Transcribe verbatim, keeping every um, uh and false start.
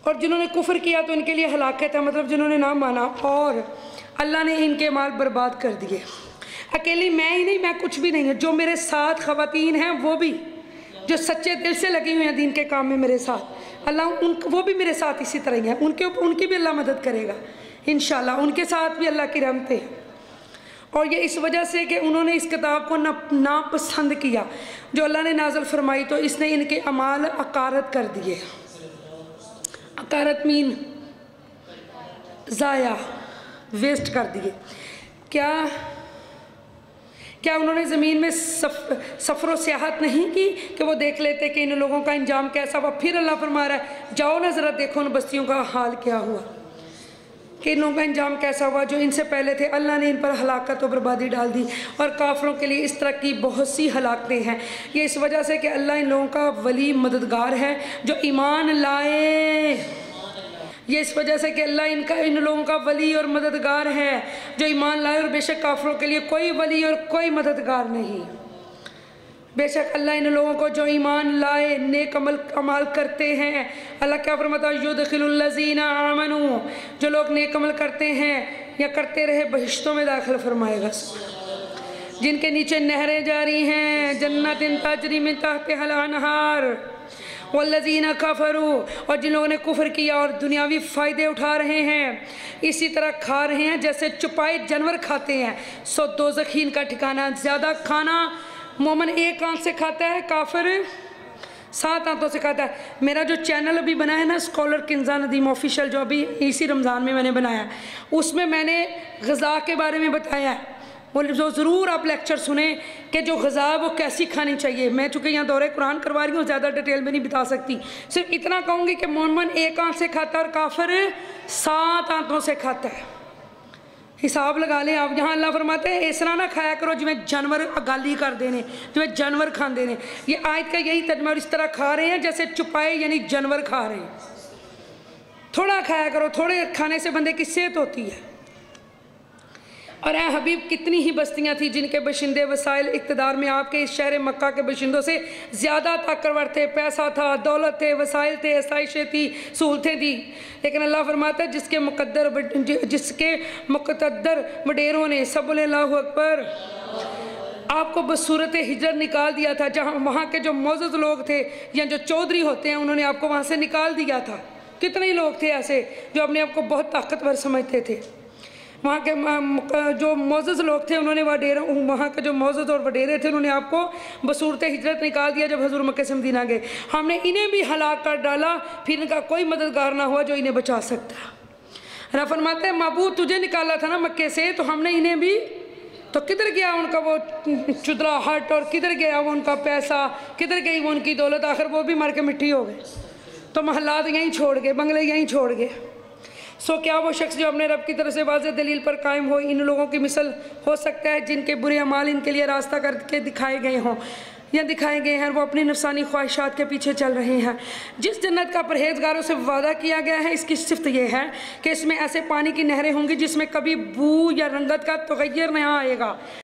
और जिन्होंने कुफ्र किया तो इनके लिए हलाकत है, मतलब जिन्होंने ना माना, और अल्लाह ने इनके माल बर्बाद कर दिए। अकेली मैं ही नहीं, मैं कुछ भी नहीं है, जो मेरे साथ ख़वातीन हैं वो भी, जो सच्चे दिल से लगी हुई हैं दीन के काम में मेरे साथ, अल्लाह उन वो भी मेरे साथ इसी तरह ही हैं, उनके उनकी भी अल्लाह मदद करेगा इंशाल्लाह, उनके साथ भी अल्लाह की रहमतें हैं। और ये इस वजह से कि उन्होंने इस किताब को ना नापसंद किया जो अल्लाह ने नाज़िल फरमाई, तो इसने इनके अमाल अकारत कर दिए। अकारत मीन ज़ाया, वेस्ट कर दिए। क्या क्या उन्होंने ज़मीन में सफ सफ़र व सियाहत नहीं की कि वो देख लेते कि इन लोगों का इंजाम कैसा हुआ? फिर अल्लाह फरमा रहा है जाओ ना ज़रा देखो उन बस्तियों का हाल क्या हुआ, कि इन लोगों का इंजाम कैसा हुआ जो इनसे पहले थे। अल्लाह ने इन पर हलाकत और बर्बादी डाल दी, और काफिरों के लिए इस तरह की बहुत सी हलाकतें हैं। ये इस वजह से कि अल्लाह इन लोगों का वली मददगार है जो ईमान लाए, ये इस वजह से कि अल्लाह इनका इन लोगों का वली और मददगार है जो ईमान लाए, और बेशक काफिरों के लिए कोई वली और कोई मददगार नहीं। बेशक अल्लाह इन लोगों को जो ईमान लाए नेक अमल अमाल करते हैं, अल्लाह क्या फरमाता है युदखिलुल्लज़ीना आमनू, जो लोग नेक अमल करते हैं या करते रहे बहिश्तों में दाखिल फरमाएगा, जिनके नीचे नहरें जारी हैं, जन्नतिन तजरी मिन तहतिहल अनहार, वल्लज़ीना कफरू, और जिन लोगों ने कुफ्र किया और दुनियावी फ़ायदे उठा रहे हैं, इसी तरह खा रहे हैं जैसे चुपाए जानवर खाते हैं, सो दोज़खी इनका ठिकाना। ज़्यादा खाना मोमन एक आंख से खाता है, काफिर सात आंखों से खाता है। मेरा जो चैनल अभी बना है ना स्कॉलर किंजा नदीम ऑफिशियल, जो अभी इसी रमज़ान में मैंने बनाया, उसमें मैंने ग़िज़ा के बारे में बताया है, वो जो ज़रूर आप लेक्चर सुने कि जो ग़िज़ा वो कैसी खानी चाहिए। मैं चूँकि यहाँ दौरे कुरान करवा रही हूँ, ज़्यादा डिटेल में नहीं बता सकती, सिर्फ इतना कहूँगी कि मोमन एक आंख से खाता है और काफिर सात आंखों से खाता है। हिसाब लगा लें आप। यहाँ अल्लाह फरमाते हैं इस तरह ना खाया करो जिवें जानवर गाली कर देने, जिवें जानवर खाते हैं। ये आयत का यही तर्जुमा, इस तरह खा रहे हैं जैसे चुपाए यानी जानवर खा रहे हैं। थोड़ा खाया करो, थोड़े खाने से बंदे की सेहत होती है। और ए हबीब कितनी ही बस्तियां थी जिनके बशिंदे वसाइल इक़्तिदार में आपके इस शहर मक्का के बशिंदों से ज़्यादा ताकतवर थे, पैसा था, दौलत थे, वसाइल थे, आसाइशें थी, सहूलतें थी, लेकिन अल्लाह फरमाता है जिसके मुक़द्दर जिसके मुक़द्दर वडेरों ने सब बोले अल्लाहु अकबर आपको बसूरत हिजरत निकाल दिया था, जहाँ वहाँ के जो मौजूद लोग थे या जो चौधरी होते हैं उन्होंने आपको वहाँ से निकाल दिया था। कितने लोग थे ऐसे जो अपने आप को बहुत ताकतवर समझते थे। वहाँ के जो मौजूद लोग थे उन्होंने वडेरों, वहाँ के जो मौजूद और वडेरे थे उन्होंने आपको बसूरत हिजरत निकाल दिया जब हजूर मक्के से मदीना गए। हमने इन्हें भी हलाक कर डाला, फिर इनका कोई मददगार ना हुआ जो इन्हें बचा सकता। रफ़ फरमाते हैं महबूब तुझे निकाला था ना मक्के से, तो हमने इन्हें भी, तो किधर गया उनका वो चुदराहट, और किधर गया वो उनका पैसा, किधर गई वो उनकी दौलत, आखिर वो भी मर के मिट्टी हो गए। तो महल्लात यहीं छोड़ गए, बंगले यहीं छोड़ गए। सो क्या वो शख्स जो अपने रब की तरफ से वाज़ेह दलील पर कायम हो इन लोगों की मिसल हो सकता है जिनके बुरे अमाल इनके लिए रास्ता करके दिखाए गए हों या दिखाए गए हैं, वो अपनी नफसानी ख्वाहिशात के पीछे चल रहे हैं। जिस जन्नत का परहेजगारों से वादा किया गया है इसकी सिफ़त यह है कि इसमें ऐसे पानी की नहरें होंगी जिसमें कभी बू या रंगत का तगय्युर नहीं आएगा।